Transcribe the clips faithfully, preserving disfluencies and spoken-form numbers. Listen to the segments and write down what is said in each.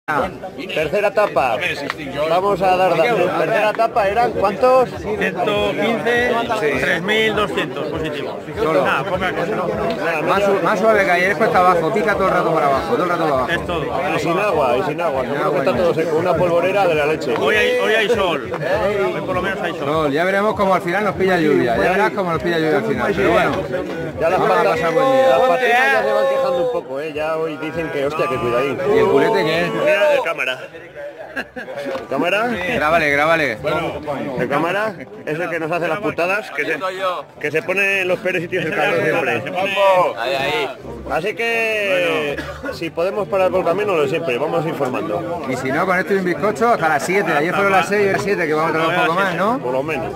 Tercera etapa. Vamos a dar datos. Tercera etapa eran ¿cuántos? ciento quince, tres mil doscientos positivos. Solo. Nada, poca cosa. Más, su, más suave que ayer, cuesta abajo, pica todo el rato para abajo, todo el rato para abajo. Es todo. Y sin agua, y sin agua. Seguro que está todo seco. Una polvorera de la leche. Hoy hay, hoy hay sol. Hoy por lo menos hay sol. No, ya veremos cómo al final nos pilla lluvia. Ya verás cómo nos pilla lluvia al final. Pero bueno, Ya las vamos a patas, pasar buen día. las patinas ya se van quejando un poco, ¿eh? Ya hoy dicen que, hostia, que cuidadín. ¿Y el culete qué es? Mira el cámara. ¿El cámara? Grábale, grábale. El cámara es el que nos hace las putadas, que se, que se pone en los peores sitios el cabrón siempre. Así que si podemos parar por el camino, lo de siempre, vamos informando. Y si no, con esto y un bizcocho hasta las siete. Ayer fueron las seis y el siete, que vamos a tardar un poco más, ¿no? Por lo menos.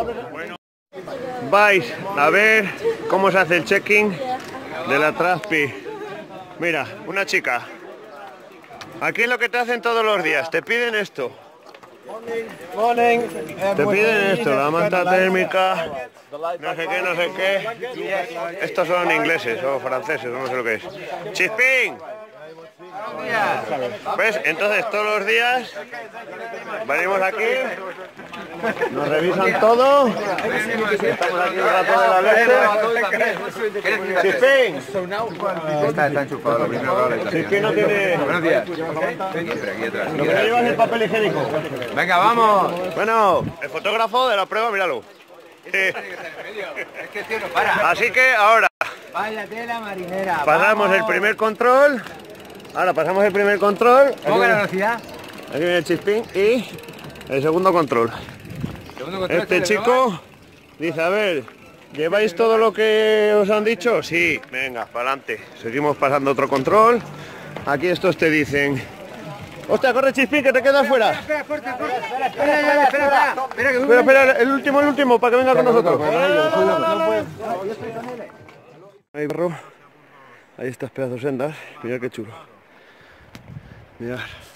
Vais a ver cómo se hace el check-in de la Traspi. Mira, una chica. Aquí es lo que te hacen todos los días, te piden esto. Te piden esto, la manta térmica, no sé qué, no sé qué. Estos son ingleses o franceses, no sé lo que es. ¡Chispín! ¿Ves? Entonces todos los días venimos aquí, nos revisan todo, estamos aquí un rato de la leche. ¡Chispín! Está, está enchufado, lo primero que habla. Chispín no tiene... Buenos días. Siempre aquí atrás. Lo que no llevas es el papel higiénico. Venga, vamos. Bueno, el fotógrafo de la prueba, míralo. Es que el tío no para. Así que ahora Vaya tela marinera. pasamos el primer control. Ahora pasamos el primer control. Aquí Poca viene, velocidad. aquí viene el chispín y el segundo control. Segundo control, Este ¿te chico dice, a ver, ¿lleváis todo lo que os han dicho? Sí, venga, para adelante. Seguimos pasando otro control. Aquí estos te dicen, hostia, corre chispín que te quedas fuera. Espera, corta, corta. Espera, espera, espera, espera. Espera, que Espera, espera, el último, el último, para que venga con nosotros. Ahí, barro. Ahí estas pedazos sendas. Mirad qué chulo. Mirad.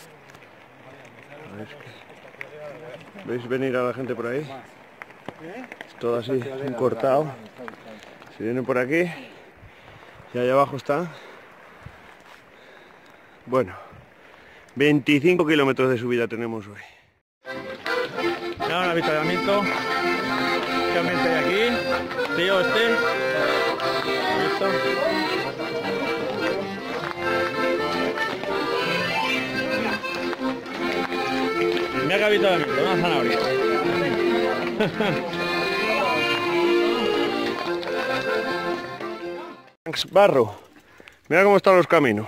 A ver qué- ¿Veis venir a la gente por ahí? Es todo así, un cortado. Se vienen por aquí. Y allá abajo está. Bueno, veinticinco kilómetros de subida tenemos hoy. Ya un avistamiento. ¿Qué ambiente hay aquí? Tío, este. Esto. Mira qué avistamiento, una zanahoria. Barro, mira cómo están los caminos.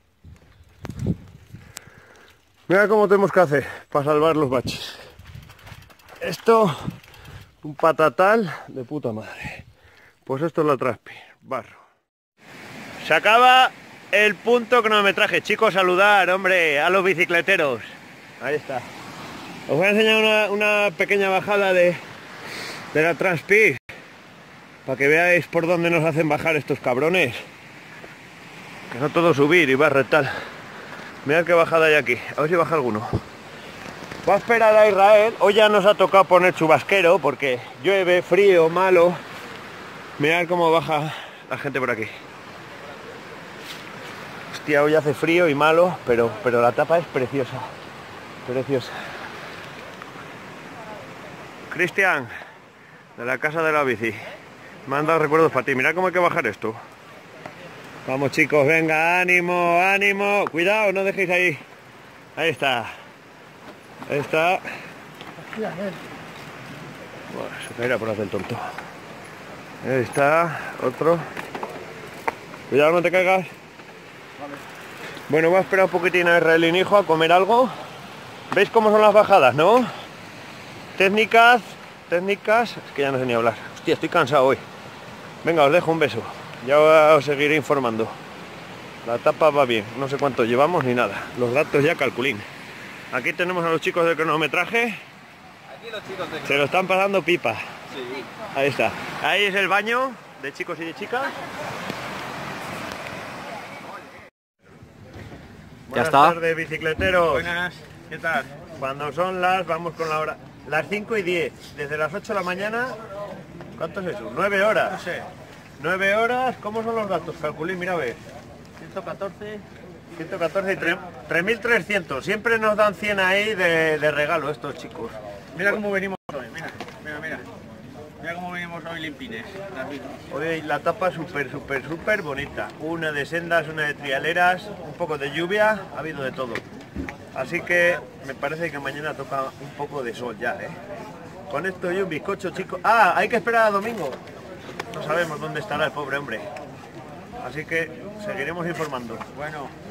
Mira cómo tenemos que hacer para salvar los baches. Esto, un patatal de puta madre. Pues esto es la Traspi, barro. Se acaba el punto cronometraje. Chicos, saludar, hombre, a los bicicleteros. Ahí está. Os voy a enseñar una, una pequeña bajada de, de la Traspi. Para que veáis por dónde nos hacen bajar estos cabrones. Que no todo subir y barre tal. Mirad qué bajada hay aquí. A ver si baja alguno. Va a esperar a Israel. Hoy ya nos ha tocado poner chubasquero porque llueve, frío, malo. Mirad cómo baja la gente por aquí. Hostia, hoy hace frío y malo, pero, pero la tapa es preciosa. Preciosa. Cristian, de la casa de la bici. Me han dado recuerdos para ti. Mirad cómo hay que bajar esto. Vamos chicos, venga, ánimo, ánimo. Cuidado, no dejéis ahí. Ahí está. Ahí está. Bueno, se caerá por hacer el tonto. Ahí está, otro. Cuidado, no te caigas. Bueno, voy a esperar un poquitín a Israel y hijo a comer algo. ¿Veis cómo son las bajadas, no? Técnicas, técnicas. Es que ya no sé ni hablar. Hostia, estoy cansado hoy. Venga, os dejo un beso. Ya os seguiré informando. La tapa va bien, no sé cuánto llevamos ni nada. Los datos ya calculín. Aquí tenemos a los chicos del cronometraje. Aquí los chicos de... Se lo están pasando pipa. Sí. Ahí está. Ahí es el baño de chicos y de chicas. Buenas está. tardes, bicicleteros. Buenas, ¿qué tal? Cuando son las, vamos con la hora, las cinco y diez. Desde las ocho de la mañana, ¿cuánto es eso? nueve horas. No sé. nueve horas, ¿cómo son los datos? Calculín, mira a ver. ciento catorce. ciento catorce y tres mil trescientos. Siempre nos dan cien ahí de, de regalo estos chicos. Mira cómo venimos hoy, mira, mira, mira. Mira cómo venimos hoy limpines. Hoy la tapa súper, súper, súper bonita. Una de sendas, una de trialeras, un poco de lluvia, ha habido de todo. Así que me parece que mañana toca un poco de sol ya, ¿eh? Con esto y un bizcocho, chicos. Ah, hay que esperar a domingo. No sabemos dónde estará el pobre hombre. Así que seguiremos informando. Bueno.